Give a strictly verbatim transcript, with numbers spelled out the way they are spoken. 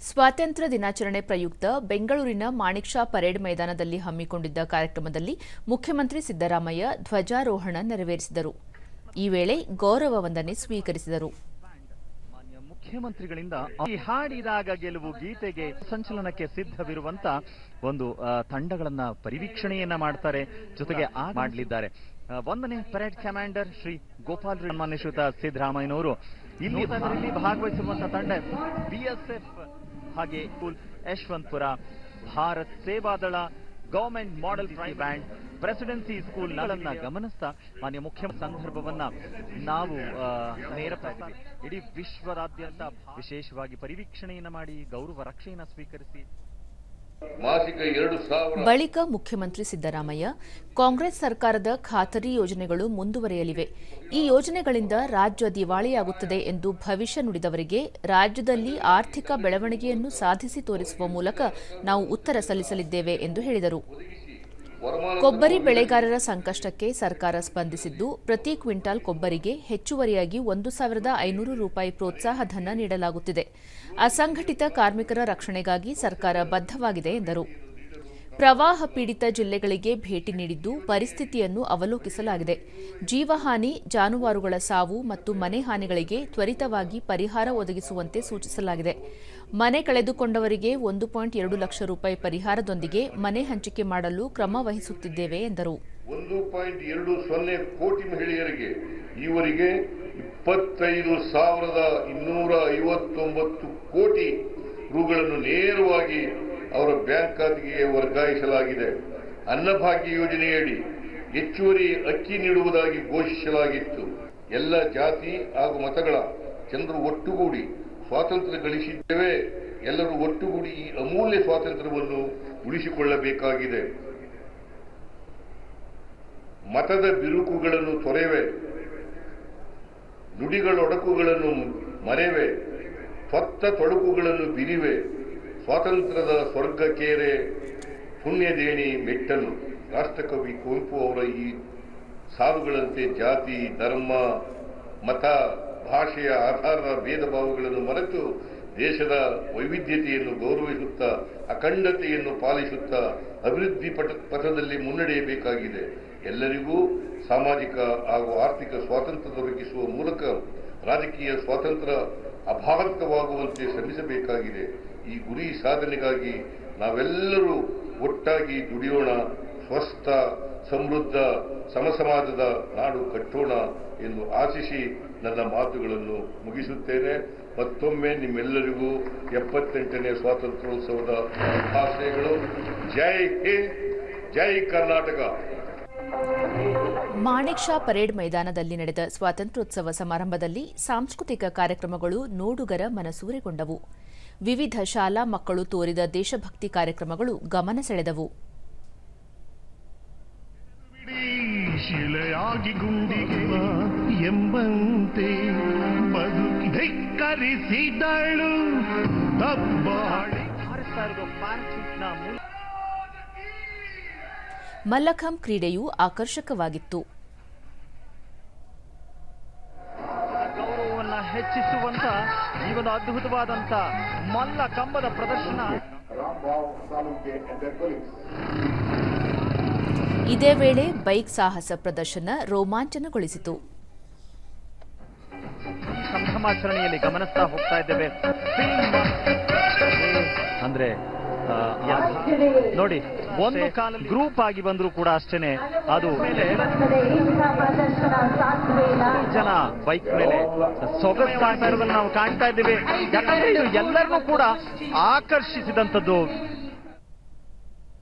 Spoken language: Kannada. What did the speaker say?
ಸ್ವಾತಂತ್ರ್ಯ ದಿನಾಚರಣೆ ಪ್ರಯುಕ್ತ ಬೆಂಗಳೂರಿನ ಮಾಣಿಕ್ ಷಾ ಪರೇಡ್ ಮೈದಾನದಲ್ಲಿ ಹಮ್ಮಿಕೊಂಡಿದ್ದ ಕಾರ್ಯಕ್ರಮದಲ್ಲಿ ಮುಖ್ಯಮಂತ್ರಿ ಸಿದ್ದರಾಮಯ್ಯ ಧ್ವಜಾರೋಹಣ ನೆರವೇರಿಸಿದರು. ಈ ವೇಳೆ ಗೌರವ ವಂದನೆ ಸ್ವೀಕರಿಸಿದರು. ಮುಖ್ಯಮಂತ್ರಿಗಳಿಂದ ಈ ಹಾಡಿದಾಗ ಗೆಲುವು ಗೀತೆಗೆ ಸಂಚಲನಕ್ಕೆ ಸಿದ್ಧವಿರುವಂತ ಒಂದು ತಂಡಗಳನ್ನ ಪರಿವೀಕ್ಷಣೆಯನ್ನ ಮಾಡ್ತಾರೆ, ಜೊತೆಗೆ ಮಾಡಲಿದ್ದಾರೆ. ಒಂದನೇ ಪರೇಡ್ ಕಮಾಂಡರ್ ಶ್ರೀ ಗೋಪಾಲ್ ಮಾನ್ಯ ಶ್ರೀಯುತ ಸಿದ್ದರಾಮಯ್ಯನವರು ಇಲ್ಲಿ ಭಾಗವಹಿಸಿರುವಂತಹ ತಂಡ ಬಿಎಸ್ಎಫ್ ಹಾಗೆ Yeshwanthpur, Bharat Sevadal, government model band, presidency ಸ್ಕೂಲ್ ಗಳನ್ನ ಗಮನಿಸ್ತಾ ಮಾನ್ಯ ಮುಖ್ಯ ಸಂದರ್ಭವನ್ನ ನಾವು ನೇರ ಪ್ರಸಾರ ಇಡೀ ವಿಶ್ವದಾದ್ಯಂತ ವಿಶೇಷವಾಗಿ ಪರಿವೀಕ್ಷಣೆಯನ್ನ ಮಾಡಿ ಗೌರವ ರಕ್ಷೆಯನ್ನ ಸ್ವೀಕರಿಸಿ ಬಳಿಕ ಮುಖ್ಯಮಂತ್ರಿ ಸಿದ್ದರಾಮಯ್ಯ ಕಾಂಗ್ರೆಸ್ ಸರ್ಕಾರದ ಖಾತರಿ ಯೋಜನೆಗಳು ಮುಂದುವರೆಯಲಿವೆ, ಈ ಯೋಜನೆಗಳಿಂದ ರಾಜ್ಯ ದಿವಾಳಿಯಾಗುತ್ತದೆ ಎಂದು ಭವಿಷ್ಯ ನುಡಿದವರಿಗೆ ರಾಜ್ಯದಲ್ಲಿ ಆರ್ಥಿಕ ಬೆಳವಣಿಗೆಯನ್ನು ಸಾಧಿಸಿ ತೋರಿಸುವ ಮೂಲಕ ನಾವು ಉತ್ತರ ಸಲ್ಲಿಸಲಿದ್ದೇವೆ ಎಂದು ಹೇಳಿದರು. ಕೊಬ್ಬರಿ ಬೆಳೆಗಾರರ ಸಂಕಷ್ಟಕ್ಕೆ ಸರ್ಕಾರ ಸ್ಪಂದಿಸಿದ್ದು, ಪ್ರತಿ ಕ್ವಿಂಟಾಲ್ ಕೊಬ್ಬರಿಗೆ ಹೆಚ್ಚುವರಿಯಾಗಿ ಒಂದು ಸಾವಿರದ ಐನೂರು ರೂಪಾಯಿ ಪ್ರೋತ್ಸಾಹ ಧನ ನೀಡಲಾಗುತ್ತಿದೆ. ಅಸಂಘಟಿತ ಕಾರ್ಮಿಕರ ರಕ್ಷಣೆಗಾಗಿ ಸರ್ಕಾರ ಬದ್ಧವಾಗಿದೆ ಎಂದರು. ಪ್ರವಾಹ ಪೀಡಿತ ಜಿಲ್ಲೆಗಳಿಗೆ ಭೇಟಿ ನೀಡಿದ್ದು ಪರಿಸ್ಥಿತಿಯನ್ನು ಅವಲೋಕಿಸಲಾಗಿದೆ. ಜೀವಹಾನಿ, ಜಾನುವಾರುಗಳ ಸಾವು ಮತ್ತು ಮನೆ ಹಾನಿಗಳಿಗೆ ತ್ವರಿತವಾಗಿ ಪರಿಹಾರ ಒದಗಿಸುವಂತೆ ಸೂಚಿಸಲಾಗಿದೆ. ಮನೆ ಕಳೆದುಕೊಂಡವರಿಗೆ ಒಂದು ಪಾಯಿಂಟ್ ಎರಡು ಲಕ್ಷ ರೂಪಾಯಿ ಪರಿಹಾರದೊಂದಿಗೆ ಮನೆ ಹಂಚಿಕೆ ಮಾಡಲು ಕ್ರಮ ವಹಿಸುತ್ತಿದ್ದೇವೆ ಎಂದರು. ಒಂದು ಪಾಯಿಂಟ್ ಎರಡು ಸೊನ್ನೆ ಕೋಟಿ ಮಹಿಳೆಯರಿಗೆ ಈವರೆಗೆ ಇಪ್ಪತ್ತೈದು ಸಾವಿರದ ಇನ್ನೂರ ಐವತ್ತೊಂಬತ್ತು ಕೋಟಿ ರುಗಳನ್ನು ನೇರವಾಗಿ ಅವರ ಬ್ಯಾಂಕ್ ಖಾತೆಗೆ ವರ್ಗಾಯಿಸಲಾಗಿದೆ. ಅನ್ನಭಾಗ್ಯ ಯೋಜನೆಯಡಿ ಹೆಚ್ಚುವರಿ ಅಕ್ಕಿ ನೀಡುವುದಾಗಿ ಘೋಷಿಸಲಾಗಿತ್ತು. ಎಲ್ಲ ಜಾತಿ ಹಾಗೂ ಮತಗಳ ಜನರು ಒಟ್ಟುಗೂಡಿ ಸ್ವಾತಂತ್ರ್ಯ ಗಳಿಸಿದ್ದೇವೆ. ಎಲ್ಲರೂ ಒಟ್ಟುಗೂಡಿ ಈ ಅಮೂಲ್ಯ ಸ್ವಾತಂತ್ರ್ಯವನ್ನು ಉಳಿಸಿಕೊಳ್ಳಬೇಕಾಗಿದೆ. ಮತದ ಬಿರುಕುಗಳನ್ನು ತೊರೆವೆ, ನುಡಿಗಳೊಡಕುಗಳನ್ನು ಮರೆವೆ, ಸ್ವತ್ತ ತೊಡಕುಗಳನ್ನು ಬಿರಿವೆ, ಸ್ವಾತಂತ್ರ್ಯದ ಸ್ವರ್ಗಕೇರೆ ಪುಣ್ಯದೇಣಿ ಮೆಟ್ಟಲು. ರಾಷ್ಟ್ರಕವಿ ಕುವೆಂಪು ಅವರ ಈ ಸಾಲುಗಳಂತೆ ಜಾತಿ, ಧರ್ಮ, ಮತ, ಭಾಷೆಯ ಆಧಾರದ ಭೇದ ಭಾವಗಳನ್ನು ಮರೆತು ದೇಶದ ವೈವಿಧ್ಯತೆಯನ್ನು ಗೌರವಿಸುತ್ತಾ ಅಖಂಡತೆಯನ್ನು ಪಾಲಿಸುತ್ತಾ ಅಭಿವೃದ್ಧಿ ಪಥದಲ್ಲಿ ಮುನ್ನಡೆಯಬೇಕಾಗಿದೆ. ಎಲ್ಲರಿಗೂ ಸಾಮಾಜಿಕ ಹಾಗೂ ಆರ್ಥಿಕ ಸ್ವಾತಂತ್ರ್ಯ ದೊರಕಿಸುವ ಮೂಲಕ ರಾಜಕೀಯ ಸ್ವಾತಂತ್ರ್ಯ ಅಬಾಧಿತವಾಗುವಂತೆ ಶ್ರಮಿಸಬೇಕಾಗಿದೆ. ಈ ಗುರಿ ಸಾಧನೆಗಾಗಿ ನಾವೆಲ್ಲರೂ ಒಟ್ಟಾಗಿ ದುಡಿಯೋಣ, ಸ್ವಸ್ಥ, ಸಮೃದ್ಧ, ಸಮಸಮಾಜದ ನಾಡು ಕಟ್ಟೋಣ ಎಂದು ಆಶಿಸಿ ನನ್ನ ಮಾತುಗಳನ್ನು ಮುಗಿಸುತ್ತೇನೆ. ಮತ್ತೊಮ್ಮೆ ನಿಮ್ಮೆಲ್ಲರಿಗೂ ಎಪ್ಪತ್ತೆಂಟನೇ ಸ್ವಾತಂತ್ರ್ಯೋತ್ಸವದ ಶುಭಾಶಯಗಳು. ಜೈ ಹಿಂದ್, ಜೈ ಕರ್ನಾಟಕ. ಮಾಣಿಕ್ ಷಾ ಪರೇಡ್ ಮೈದಾನದಲ್ಲಿ ನಡೆದ ಸ್ವಾತಂತ್ರ್ಯೋತ್ಸವ ಸಮಾರಂಭದಲ್ಲಿ ಸಾಂಸ್ಕೃತಿಕ ಕಾರ್ಯಕ್ರಮಗಳು ನೋಡುಗರ ಮನಸೂರೆಗೊಂಡವು. ವಿವಿಧ ಶಾಲಾ ಮಕ್ಕಳು ತೋರಿದ ದೇಶಭಕ್ತಿ ಕಾರ್ಯಕ್ರಮಗಳು ಗಮನ ಸೆಳೆದವು. ಶಿಲೆಯಾಗಿ ಗುಂಡಿಗೆ ಎಂಬಂತೆ ಧಿಕ್ಕರಿಸಿದಳು ದಬ್ಬಾಳಿ. ಮಲ್ಲಖಂಬ್ ಕ್ರೀಡೆಯು ಆಕರ್ಷಕವಾಗಿತ್ತು. ಗೌರವವನ್ನು ಹೆಚ್ಚಿಸುವಂತ ಈ ಒಂದು ಅದ್ಭುತವಾದಂತ ಮಲ್ಲ ಕಂಬದ ಪ್ರದರ್ಶನ. ಇದೇ ವೇಳೆ ಬೈಕ್ ಸಾಹಸ ಪ್ರದರ್ಶನ ರೋಮಾಂಚನಗೊಳಿಸಿತು. ಸಂಭ್ರಮಾಚರಣೆಯಲ್ಲಿ ಗಮನಿಸ್ತಾ ಹೋಗ್ತಾ ಇದ್ದೇವೆ. ಅಂದ್ರೆ ನೋಡಿ, ಒಂದು ಕಾಲ ಗ್ರೂಪ್ ಆಗಿ ಬಂದ್ರು ಕೂಡ ಅಷ್ಟೇನೆ, ಅದು ಮೇಲೆ ಜನ ಬೈಕ್ ಮೇಲೆ ಸೊಗಸಾಗ್ತಾ ಇರೋದನ್ನ ನಾವು ಕಾಣ್ತಾ ಇದ್ದೇವೆ. ಯಾಕಂದ್ರೆ ಇದು ಎಲ್ಲರನ್ನೂ ಕೂಡ ಆಕರ್ಷಿಸಿದಂಥದ್ದು.